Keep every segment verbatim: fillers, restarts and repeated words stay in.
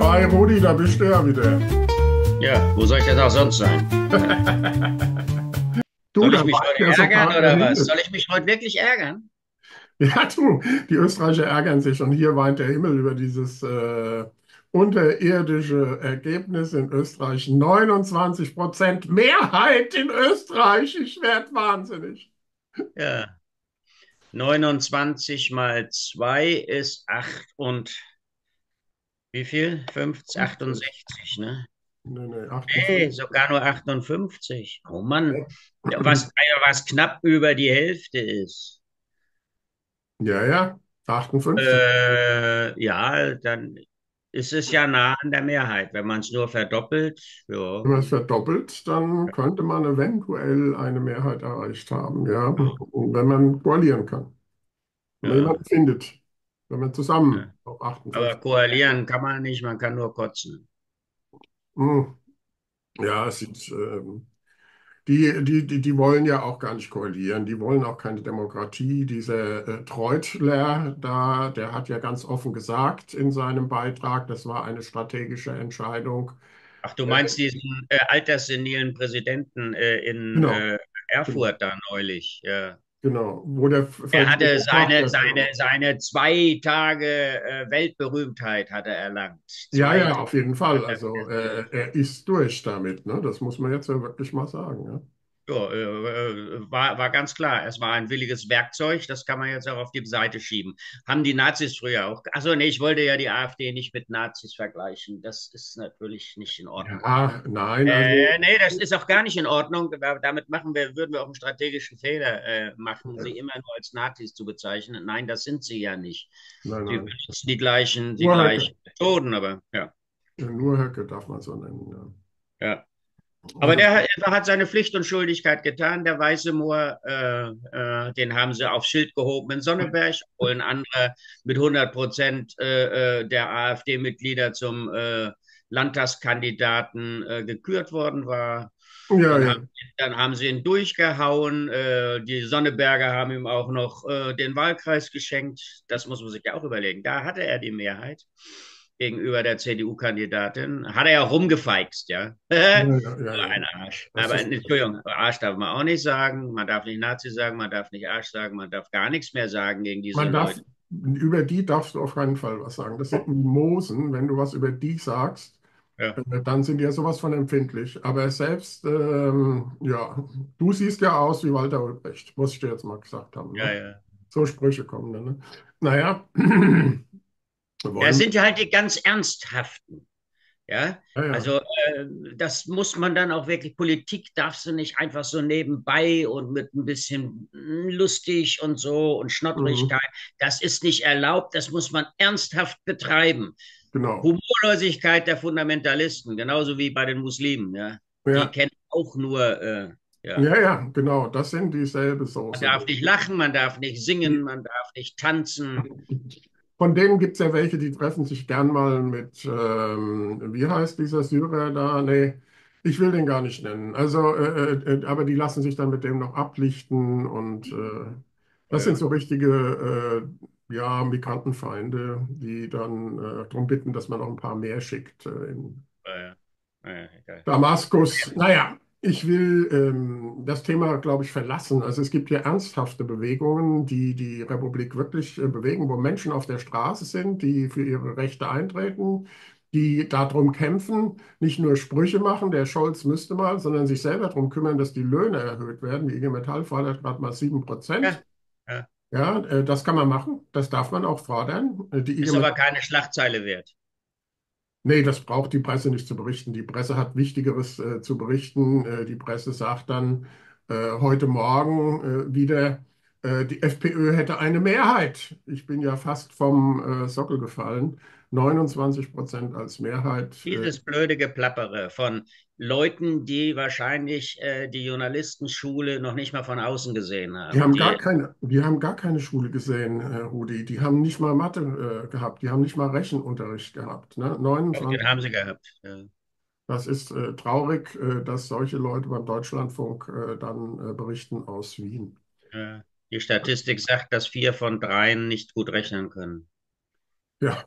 Hi Rudi, da bist du ja wieder. Ja, wo soll ich denn auch sonst sein? Ja. Du, Soll da ich mich war heute ja ärgern sogar oder was? Soll erhitzt. ich mich heute wirklich ärgern? Ja, du, die Österreicher ärgern sich und hier weint der Himmel über dieses äh, unterirdische Ergebnis in Österreich. neunundzwanzig Prozent Mehrheit in Österreich. Ich werde wahnsinnig. Ja, neunundzwanzig mal zwei ist acht und wie viel? fünfzig, fünfzig. achtundsechzig, ne? Nee, nee, Nee, achtundfünfzig. sogar nur achtundfünfzig. Oh Mann, was, also was knapp über die Hälfte ist. Ja, ja, achtundfünfzig. Äh, ja, dann ist es ja nah an der Mehrheit. Wenn man es nur verdoppelt, ja. Wenn man es verdoppelt, dann könnte man eventuell eine Mehrheit erreicht haben, ja, wenn man koalieren kann. Wenn man Ja, jemanden findet, wenn man ja. zusammen auf Aber achtundfünfzig. koalieren kann man nicht, man kann nur kotzen. Hm. Ja, es sieht, ähm, die, die, die, die wollen ja auch gar nicht koalieren, die wollen auch keine Demokratie. Dieser äh, Treutler da, der hat ja ganz offen gesagt in seinem Beitrag, das war eine strategische Entscheidung. Ach, du Äh, meinst diesen äh, alterssenilen Präsidenten äh, in genau, äh, genau, Erfurt da neulich? Ja. genau, wo der Er völlige hatte Ohnmacht seine, dafür seine, war. seine zwei Tage äh, Weltberühmtheit hat er erlangt. Ja, Zwei ja, Tage auf jeden hat Fall. er Also äh, äh, er ist durch damit, ne? Das muss man jetzt ja wirklich mal sagen. Ja, Ja, äh, äh, war, war ganz klar. Es war ein billiges Werkzeug, das kann man jetzt auch auf die Seite schieben. Haben die Nazis früher auch. Also nee, ich wollte ja die AfD nicht mit Nazis vergleichen. Das ist natürlich nicht in Ordnung. ja nein, also. Äh, nee, das ist auch gar nicht in Ordnung. Da- Damit machen wir, würden wir auch einen strategischen Fehler äh, machen, sie immer nur als Nazis zu bezeichnen. Nein, das sind sie ja nicht. Nein, Sie nein. benutzen die gleichen, die Nur Höcke. gleichen Methoden, aber ja, Ja, nur Höcke darf man so nennen. Ja. ja. Aber Also, der, hat- der hat seine Pflicht und Schuldigkeit getan. Der Weiße Moor, äh, äh, den haben sie aufs Schild gehoben in Sonneberg, obwohl ein anderer mit hundert Prozent äh, äh, der AfD-Mitglieder zum äh, Landtagskandidaten äh, gekürt worden war. ja, Dann ja. haben, dann haben sie ihn durchgehauen. Äh, die Sonneberger haben ihm auch noch äh, den Wahlkreis geschenkt. Das muss man sich ja auch überlegen. Da hatte er die Mehrheit gegenüber der C D U-Kandidatin. Hat er ja rumgefeixt, ja. Ja, ja, ja, So ja. ein Arsch. Das Aber ist, Entschuldigung, Arsch darf man auch nicht sagen. Man darf nicht Nazi sagen, man darf nicht Arsch sagen, man darf gar nichts mehr sagen gegen diese man darf, Leute. über die darfst du auf keinen Fall was sagen. Das sind Mimosen. Wenn du was über die sagst, Ja, äh, dann sind die ja sowas von empfindlich. Aber selbst, ähm, ja, du siehst ja aus wie Walter Ulbricht, muss ich dir jetzt mal gesagt haben. ja, Ne? ja. So Sprüche kommen dann. Ne? Naja, Das wollen sind ja halt die ganz Ernsthaften. Ja, wir. Ja, ja. also äh, das muss man dann auch wirklich, Politik darfst du nicht einfach so nebenbei und mit ein bisschen mm, lustig und so und Mhm. Schnottrigkeit. Das ist nicht erlaubt, das muss man ernsthaft betreiben. Genau. Humorlosigkeit der Fundamentalisten, genauso wie bei den Muslimen, ja. Die Ja. kennen auch nur, äh, ja. Ja, ja, genau, das sind dieselbe Man Soße. darf nicht lachen, man darf nicht singen, Die, man darf nicht tanzen. von denen gibt es ja welche, die treffen sich gern mal mit, ähm, wie heißt dieser Syrer da? Nee, ich will den gar nicht nennen. Also, äh, äh, aber die lassen sich dann mit dem noch ablichten und äh, das sind Ja, so richtige, äh, ja, Migrantenfeinde, die dann äh, darum bitten, dass man noch ein paar mehr schickt äh, in ja, ja, ja, egal. Damaskus, naja, ich will ähm, das Thema, glaube ich, verlassen. Also es gibt hier ernsthafte Bewegungen, die die Republik wirklich äh, bewegen, wo Menschen auf der Straße sind, die für ihre Rechte eintreten, die darum kämpfen, nicht nur Sprüche machen, der Scholz müsste mal, sondern sich selber darum kümmern, dass die Löhne erhöht werden. Die I G Metall fordert gerade mal sieben Prozent. Ja, ja. Ja, äh, das kann man machen, das darf man auch fordern. Äh, Die IG Ist Metall aber keine Schlagzeile wert. Nee, das braucht die Presse nicht zu berichten. Die Presse hat Wichtigeres äh, zu berichten. Äh, die Presse sagt dann äh, heute Morgen äh, wieder, äh, die FPÖ hätte eine Mehrheit. Ich bin ja fast vom äh, Sockel gefallen. neunundzwanzig Prozent als Mehrheit. Äh, Dieses blöde Geplappere von Leuten, die wahrscheinlich äh, die Journalistenschule noch nicht mal von außen gesehen die haben. haben gar Die, keine, die haben gar keine Schule gesehen, äh, Rudi. Die haben nicht mal Mathe äh, gehabt. Die haben nicht mal Rechenunterricht gehabt. Ne? doch, den neunundzwanzig. haben sie gehabt. Ja. Das ist äh, traurig, äh, dass solche Leute beim Deutschlandfunk äh, dann äh, berichten aus Wien. Ja. Die Statistik sagt, dass vier von dreien nicht gut rechnen können. Ja, Ja.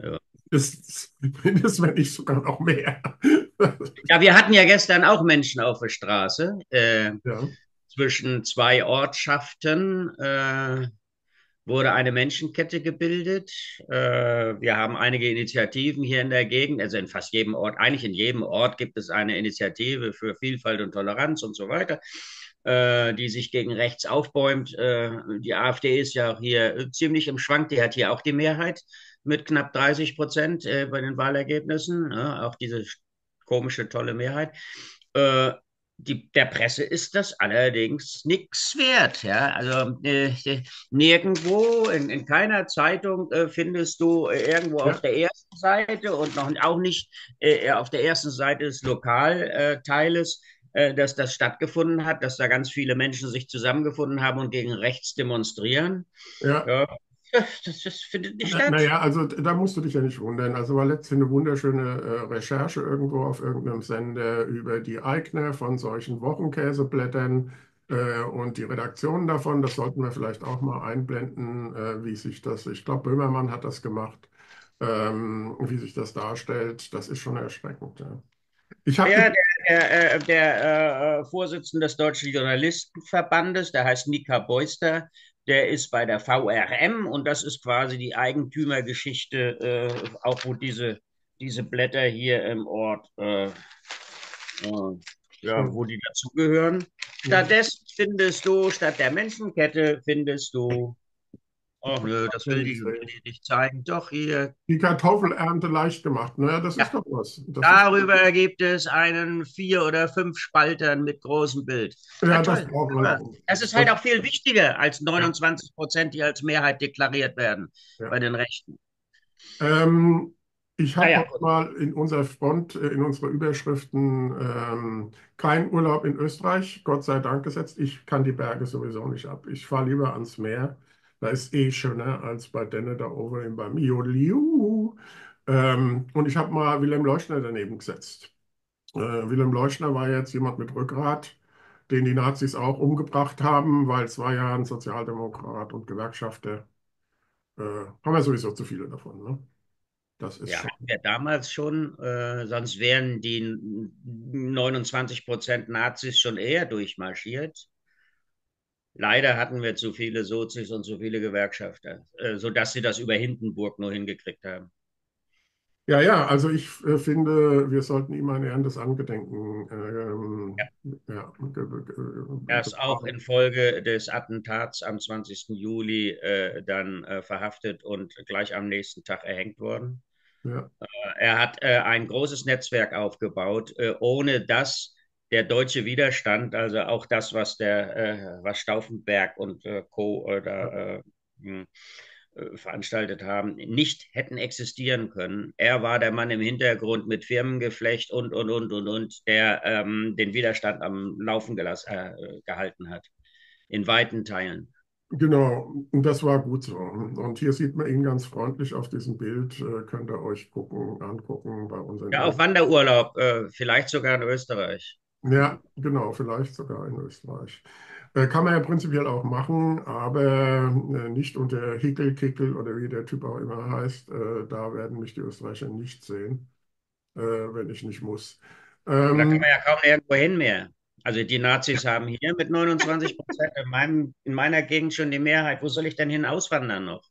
ist mindestens, wenn nicht sogar noch mehr. Ja, wir hatten ja gestern auch Menschen auf der Straße, äh, Ja, zwischen zwei Ortschaften. Äh, wurde eine Menschenkette gebildet. Äh, wir haben einige Initiativen hier in der Gegend, also in fast jedem Ort, eigentlich in jedem Ort gibt es eine Initiative für Vielfalt und Toleranz und so weiter, äh, die sich gegen rechts aufbäumt. Äh, die AfD ist ja auch hier ziemlich im Schwank, die hat hier auch die Mehrheit mit knapp dreißig Prozent äh, bei den Wahlergebnissen, ja, auch diese komische, tolle Mehrheit. Äh, die, der Presse ist das allerdings nichts wert. Ja? Also äh, nirgendwo, in, in keiner Zeitung äh, findest du äh, irgendwo auf ja, der ersten Seite und noch auch nicht äh, auf der ersten Seite des Lokalteiles, äh, dass das stattgefunden hat, dass da ganz viele Menschen sich zusammengefunden haben und gegen rechts demonstrieren. ja. Ja, das, das findet nicht Na, statt. naja, also da musst du dich ja nicht wundern. Also war letztens eine wunderschöne äh, Recherche irgendwo auf irgendeinem Sender über die Eigner von solchen Wochenkäseblättern äh, und die Redaktion davon. Das sollten wir vielleicht auch mal einblenden, äh, wie sich das, ich glaube, Böhmermann hat das gemacht, ähm, wie sich das darstellt. Das ist schon erschreckend. Ja. Ich habe Ja, der, der, äh, der äh, Vorsitzende des Deutschen Journalistenverbandes, der heißt Mika Beuster, der ist bei der V R M und das ist quasi die Eigentümergeschichte, äh, auch wo diese, diese Blätter hier im Ort, äh, äh, ja, wo die dazugehören. Stattdessen findest du, statt der Menschenkette, findest du, oh nö, das will die, will die nicht zeigen, doch hier. die Kartoffelernte leicht gemacht. Naja, das ist Ja, doch was. Das ist, darüber gibt es einen vier oder fünf Spaltern mit großem Bild. Ja, ja, das toll. braucht man auch Aber das unbedingt. ist halt Das, auch viel wichtiger als ja, neunundzwanzig Prozent, die als Mehrheit deklariert werden ja. bei den Rechten. Ähm, ich habe Naja, heute mal in unserer Front, äh, in unsere Überschriften ähm, kein Urlaub in Österreich, Gott sei Dank gesetzt. Ich kann die Berge sowieso nicht ab. Ich fahre lieber ans Meer. Da ist eh schöner als bei denen da oben in beim Ioliu. Ähm, und ich habe mal Wilhelm Leuschner daneben gesetzt. Äh, Wilhelm Leuschner war jetzt jemand mit Rückgrat, den die Nazis auch umgebracht haben, weil es war ja ein Sozialdemokrat und Gewerkschafter. Äh, haben wir sowieso zu viele davon, ne? Das ist ja, schon. hatten wir damals schon, äh, sonst wären die neunundzwanzig Prozent Nazis schon eher durchmarschiert. Leider hatten wir zu viele Sozis und zu viele Gewerkschafter, äh, sodass sie das über Hindenburg nur hingekriegt haben. Ja, ja, also ich äh, finde, wir sollten ihm ein ehrendes Angedenken ähm, ja, ge- ge- ge- Er ist auch bewahren. infolge des Attentats am zwanzigsten Juli äh, dann äh, verhaftet und gleich am nächsten Tag erhängt worden. Ja, Er hat äh, ein großes Netzwerk aufgebaut, äh, ohne das der deutsche Widerstand, also auch das, was der, äh, was Stauffenberg und äh, Co. Äh, ja, da, äh, mh, äh, veranstaltet haben, nicht hätten existieren können. Er war der Mann im Hintergrund mit Firmengeflecht und, und, und, und, und, der ähm, den Widerstand am Laufen gelassen, äh, gehalten hat, in weiten Teilen. genau, und das war gut so. Und hier sieht man ihn ganz freundlich auf diesem Bild, äh, könnt ihr euch gucken, angucken bei unseren Ja, auf Jungs. Wanderurlaub, äh, vielleicht sogar in Österreich. Ja, genau, vielleicht sogar in Österreich. Äh, kann man ja prinzipiell auch machen, aber äh, nicht unter Hickel, Kickel oder wie der Typ auch immer heißt. Äh, da werden mich die Österreicher nicht sehen, äh, wenn ich nicht muss. Da kann Ähm, man ja kaum nirgendwo hin mehr. Also die Nazis haben hier mit neunundzwanzig Prozent in meinem, in meiner Gegend schon die Mehrheit. Wo soll ich denn hin auswandern noch?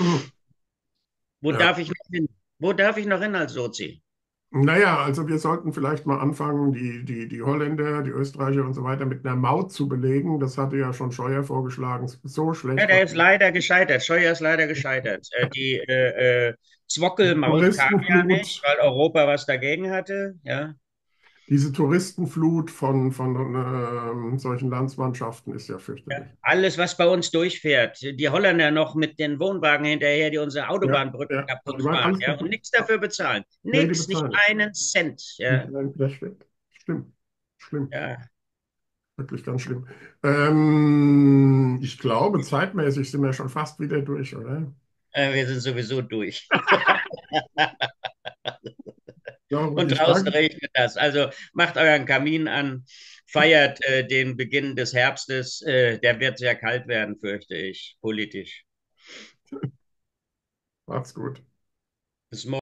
Wo ja, darf ich noch hin? Wo darf ich noch hin als Sozi? naja, also wir sollten vielleicht mal anfangen, die, die, die Holländer, die Österreicher und so weiter mit einer Maut zu belegen. Das hatte ja schon Scheuer vorgeschlagen. So Ja, schlecht war der ist leider gescheitert. Scheuer ist leider gescheitert. Äh, die äh, äh, die Zwockelmaut kam ja nicht, Touristenflut. weil Europa was dagegen hatte. Ja. Diese Touristenflut von, von ähm, solchen Landsmannschaften ist ja Ja. fürchterlich. Alles, was bei uns durchfährt. Die Holländer noch mit den Wohnwagen hinterher, die unsere Ja, Autobahnbrücken ja, kaputt die waren fahren. alles Ja, und kaputt. nichts dafür bezahlen. Nee, die Nix, nicht bezahlen nicht. einen Cent. Die Ja. bleiben gleich weg. Stimmt. Schlimm. Ja. Wirklich ganz schlimm. Ähm, ich glaube, zeitmäßig sind wir schon fast wieder durch, oder? Äh, wir sind sowieso durch. Ja, und Und ich draußen danke. regnet das. Also macht euren Kamin an, feiert äh, den Beginn des Herbstes. Äh, der wird sehr kalt werden, fürchte ich, politisch. Macht's gut. Bis morgen.